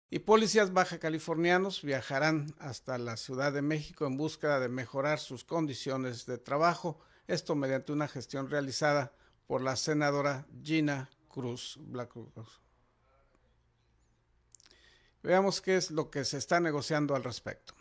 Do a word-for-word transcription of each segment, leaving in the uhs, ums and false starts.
Y policías baja californianos viajarán hasta la Ciudad de México en búsqueda de mejorar sus condiciones de trabajo, esto mediante una gestión realizada por la senadora Gina Cruz Blackcruz. Veamos qué es lo que se está negociando al respecto.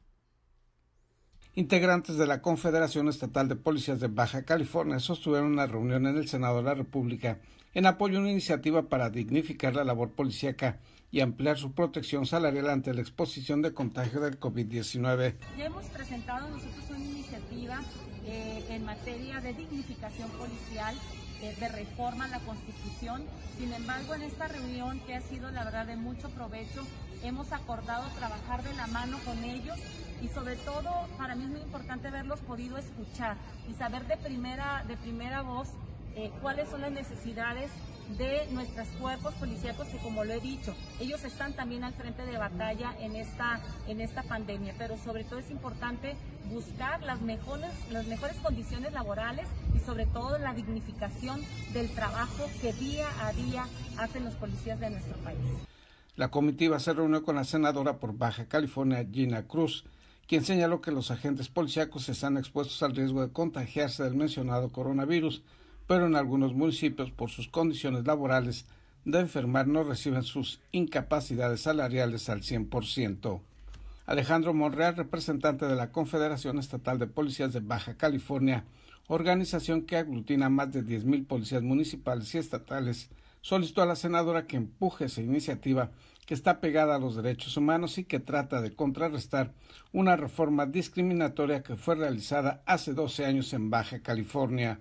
Integrantes de la Confederación Estatal de Policías de Baja California sostuvieron una reunión en el Senado de la República en apoyo a una iniciativa para dignificar la labor policíaca y ampliar su protección salarial ante la exposición de contagio del COVID diecinueve. Ya hemos presentado nosotros una iniciativa eh, en materia de dignificación policial, eh, de reforma a la Constitución. Sin embargo, en esta reunión, que ha sido la verdad de mucho provecho, hemos acordado trabajar de la mano con ellos y sobre todo para mí es muy importante haberlos podido escuchar y saber de primera, de primera voz eh, cuáles son las necesidades de nuestros cuerpos policíacos, que como lo he dicho, ellos están también al frente de batalla en esta, en esta pandemia, pero sobre todo es importante buscar las mejores, las mejores condiciones laborales y sobre todo la dignificación del trabajo que día a día hacen los policías de nuestro país. La comitiva se reunió con la senadora por Baja California, Gina Cruz, quien señaló que los agentes policíacos están expuestos al riesgo de contagiarse del mencionado coronavirus, pero en algunos municipios, por sus condiciones laborales de enfermar, no reciben sus incapacidades salariales al cien por ciento. Alejandro Monreal, representante de la Confederación Estatal de Policías de Baja California, organización que aglutina más de diez mil policías municipales y estatales, solicitó a la senadora que empuje esa iniciativa que está pegada a los derechos humanos y que trata de contrarrestar una reforma discriminatoria que fue realizada hace doce años en Baja California.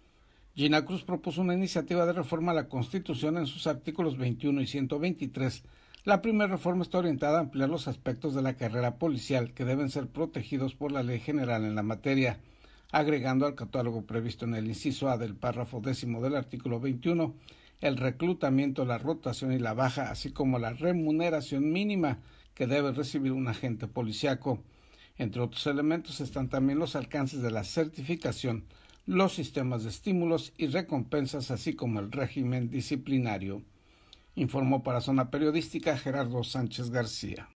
Gina Cruz propuso una iniciativa de reforma a la Constitución en sus artículos veintiuno y ciento veintitrés. La primera reforma está orientada a ampliar los aspectos de la carrera policial que deben ser protegidos por la ley general en la materia, agregando al catálogo previsto en el inciso A del párrafo décimo del artículo veintiuno el reclutamiento, la rotación y la baja, así como la remuneración mínima que debe recibir un agente policiaco. Entre otros elementos están también los alcances de la certificación, los sistemas de estímulos y recompensas, así como el régimen disciplinario. Informó para Zona Periodística Gerardo Sánchez García.